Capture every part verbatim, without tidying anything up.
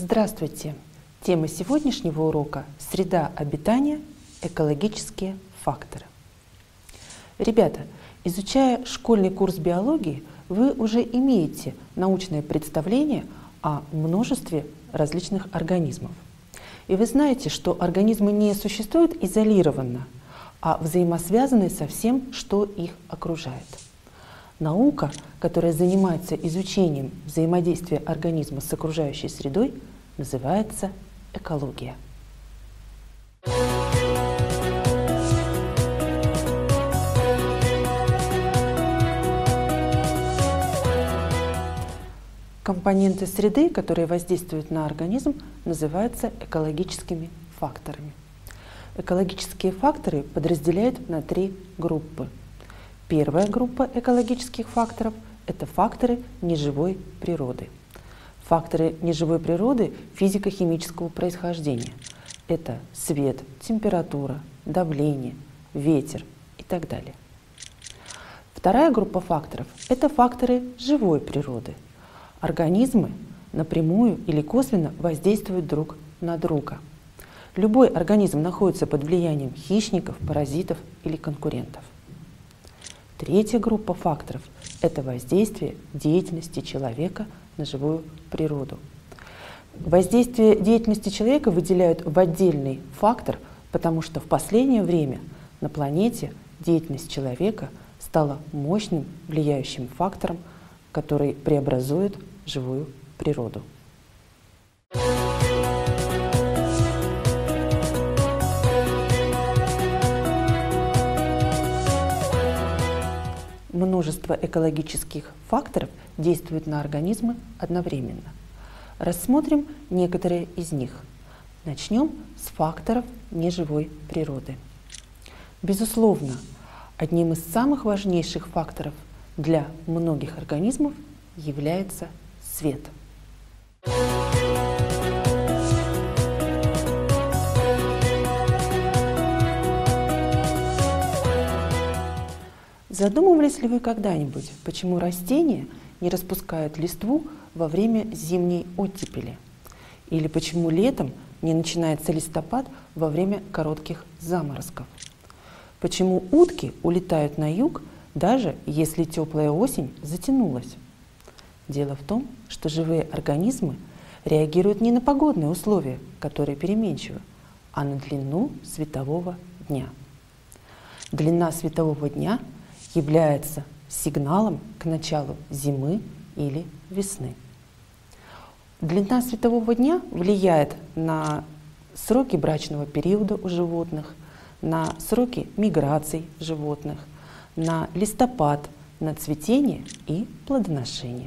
Здравствуйте! Тема сегодняшнего урока – среда обитания, экологические факторы. Ребята, изучая школьный курс биологии, вы уже имеете научное представление о множестве различных организмов. И вы знаете, что организмы не существуют изолированно, а взаимосвязаны со всем, что их окружает. Наука, которая занимается изучением взаимодействия организма с окружающей средой, называется экология. Компоненты среды, которые воздействуют на организм, называются экологическими факторами. Экологические факторы подразделяют на три группы. Первая группа экологических факторов – это факторы неживой природы. Факторы неживой природы физико-химического происхождения – это свет, температура, давление, ветер и так далее. Вторая группа факторов – это факторы живой природы. Организмы напрямую или косвенно воздействуют друг на друга. Любой организм находится под влиянием хищников, паразитов или конкурентов. Третья группа факторов – это воздействие деятельности человека на живую природу. Воздействие деятельности человека выделяют в отдельный фактор, потому что в последнее время на планете деятельность человека стала мощным влияющим фактором, который преобразует живую природу. Множество экологических факторов действуют на организмы одновременно. Рассмотрим некоторые из них. Начнем с факторов неживой природы. Безусловно, одним из самых важнейших факторов для многих организмов является свет. Задумывались ли вы когда-нибудь, почему растения не распускают листву во время зимней оттепели? Или почему летом не начинается листопад во время коротких заморозков? Почему утки улетают на юг, даже если теплая осень затянулась? Дело в том, что живые организмы реагируют не на погодные условия, которые переменчивы, а на длину светового дня. Длина светового дня является сигналом к началу зимы или весны. Длина светового дня влияет на сроки брачного периода у животных, на сроки миграций животных, на листопад, на цветение и плодоношение.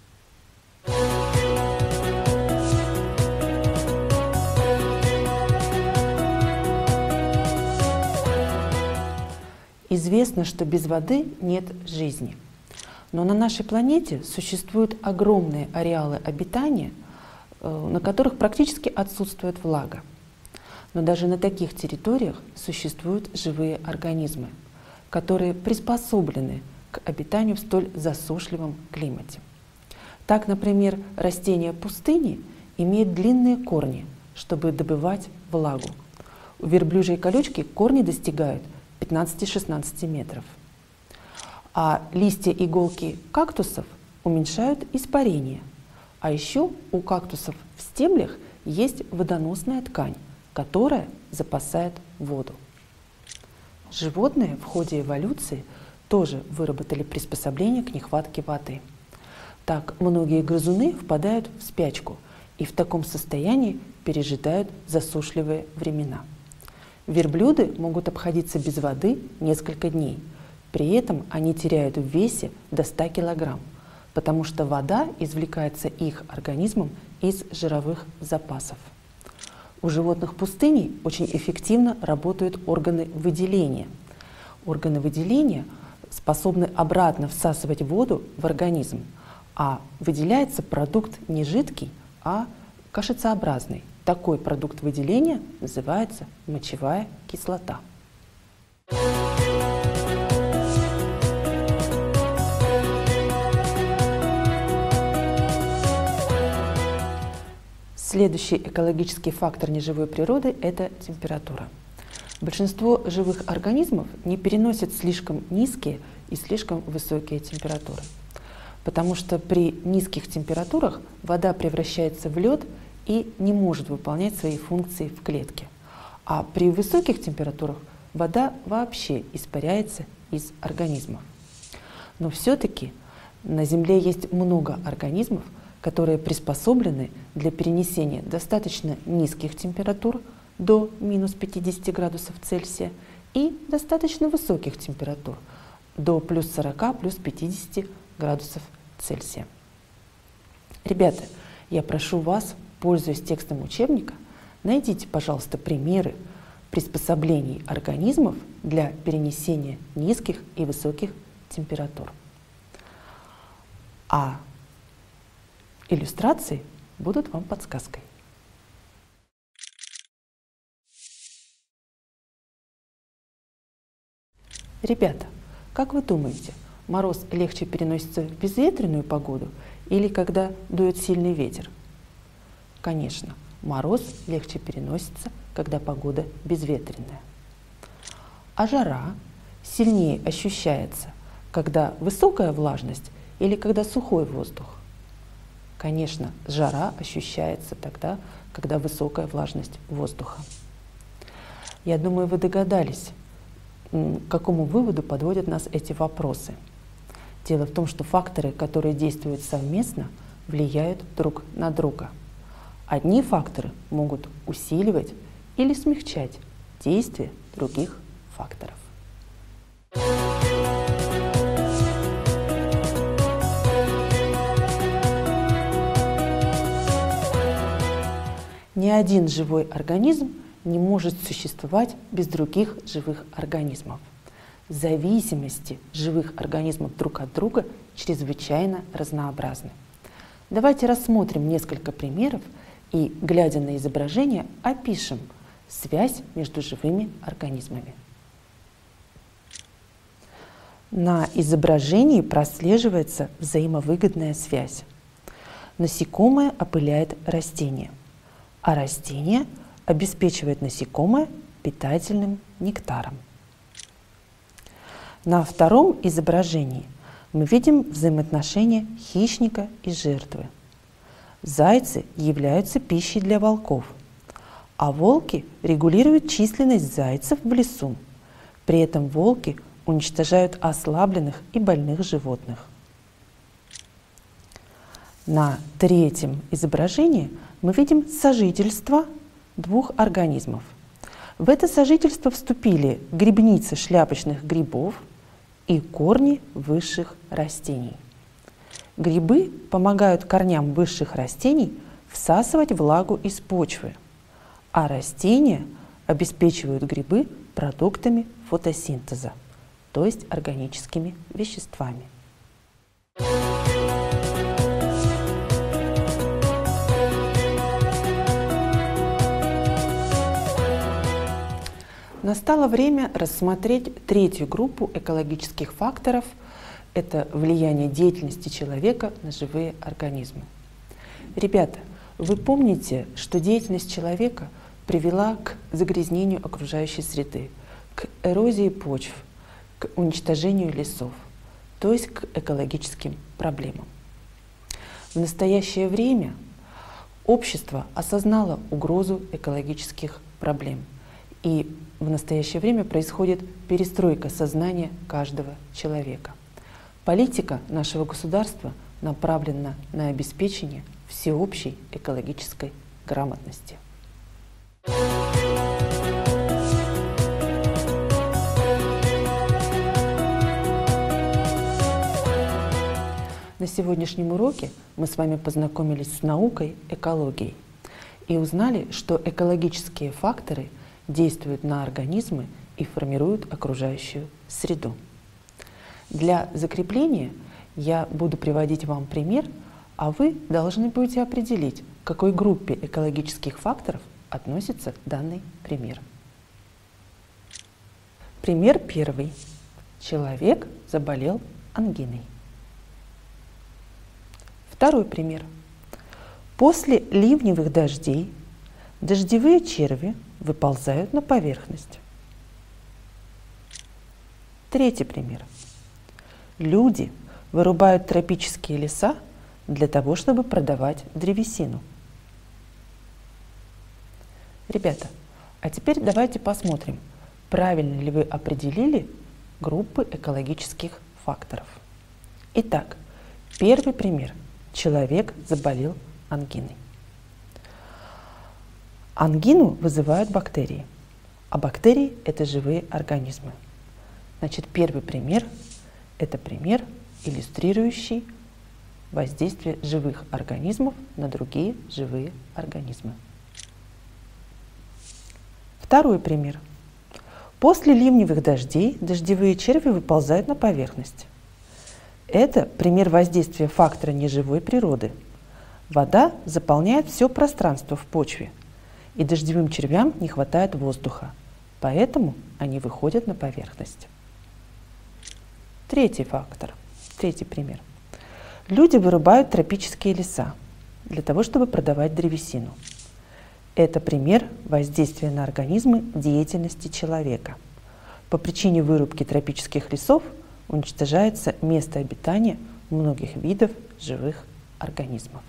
Известно, что без воды нет жизни. Но на нашей планете существуют огромные ареалы обитания, на которых практически отсутствует влага. Но даже на таких территориях существуют живые организмы, которые приспособлены к обитанию в столь засушливом климате. Так, например, растения пустыни имеют длинные корни, чтобы добывать влагу. У верблюжьей колючки корни достигают пятнадцати-шестнадцати метров. А листья иголки кактусов уменьшают испарение. А еще у кактусов в стеблях есть водоносная ткань, которая запасает воду. Животные в ходе эволюции тоже выработали приспособление к нехватке воды. Так, многие грызуны впадают в спячку и в таком состоянии пережидают засушливые времена. Верблюды могут обходиться без воды несколько дней. При этом они теряют в весе до ста килограмм, потому что вода извлекается их организмом из жировых запасов. У животных пустыни очень эффективно работают органы выделения. Органы выделения способны обратно всасывать воду в организм, а выделяется продукт не жидкий, а кашицеобразный. Такой продукт выделения называется мочевая кислота. Следующий экологический фактор неживой природы – это температура. Большинство живых организмов не переносят слишком низкие и слишком высокие температуры, потому что при низких температурах вода превращается в лед и не может выполнять свои функции в клетке. А при высоких температурах вода вообще испаряется из организмов. Но все-таки на Земле есть много организмов, которые приспособлены для перенесения достаточно низких температур до минус пятидесяти градусов Цельсия и достаточно высоких температур до плюс сорока, плюс пятидесяти градусов Цельсия. Ребята, я прошу вас, пользуясь текстом учебника, найдите, пожалуйста, примеры приспособлений организмов для перенесения низких и высоких температур. А иллюстрации будут вам подсказкой. Ребята, как вы думаете, мороз легче переносится в безветренную погоду или когда дует сильный ветер? Конечно, мороз легче переносится, когда погода безветренная. А жара сильнее ощущается, когда высокая влажность или когда сухой воздух? Конечно, жара ощущается тогда, когда высокая влажность воздуха. Я думаю, вы догадались, к какому выводу подводят нас эти вопросы. Дело в том, что факторы, которые действуют совместно, влияют друг на друга. Одни факторы могут усиливать или смягчать действие других факторов. Ни один живой организм не может существовать без других живых организмов. Зависимости живых организмов друг от друга чрезвычайно разнообразны. Давайте рассмотрим несколько примеров и, глядя на изображение, опишем связь между живыми организмами. На изображении прослеживается взаимовыгодная связь. Насекомое опыляет растение, а растение обеспечивает насекомое питательным нектаром. На втором изображении мы видим взаимоотношения хищника и жертвы. Зайцы являются пищей для волков, а волки регулируют численность зайцев в лесу. При этом волки уничтожают ослабленных и больных животных. На третьем изображении мы видим сожительство двух организмов. В это сожительство вступили грибницы шляпочных грибов и корни высших растений. Грибы помогают корням высших растений всасывать влагу из почвы, а растения обеспечивают грибы продуктами фотосинтеза, то есть органическими веществами. Настало время рассмотреть третью группу экологических факторов – это влияние деятельности человека на живые организмы. Ребята, вы помните, что деятельность человека привела к загрязнению окружающей среды, к эрозии почв, к уничтожению лесов, то есть к экологическим проблемам. В настоящее время общество осознало угрозу экологических проблем, и в настоящее время происходит перестройка сознания каждого человека. Политика нашего государства направлена на обеспечение всеобщей экологической грамотности. На сегодняшнем уроке мы с вами познакомились с наукой экологией и узнали, что экологические факторы действуют на организмы и формируют окружающую среду. Для закрепления я буду приводить вам пример, а вы должны будете определить, к какой группе экологических факторов относится данный пример. Пример первый. Человек заболел ангиной. Второй пример. После ливневых дождей дождевые черви выползают на поверхность. Третий пример. Люди вырубают тропические леса для того, чтобы продавать древесину. Ребята, а теперь давайте посмотрим, правильно ли вы определили группы экологических факторов. Итак, первый пример. Человек заболел ангиной. Ангину вызывают бактерии, а бактерии – это живые организмы. Значит, первый пример – это пример, иллюстрирующий воздействие живых организмов на другие живые организмы. Второй пример. После ливневых дождей дождевые черви выползают на поверхность. Это пример воздействия фактора неживой природы. Вода заполняет все пространство в почве, и дождевым червям не хватает воздуха, поэтому они выходят на поверхность. Третий фактор, третий пример. Люди вырубают тропические леса для того, чтобы продавать древесину. Это пример воздействия на организмы деятельности человека. По причине вырубки тропических лесов уничтожается место обитания многих видов живых организмов.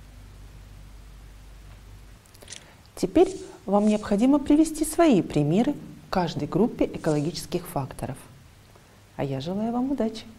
Теперь вам необходимо привести свои примеры к каждой группе экологических факторов. А я желаю вам удачи!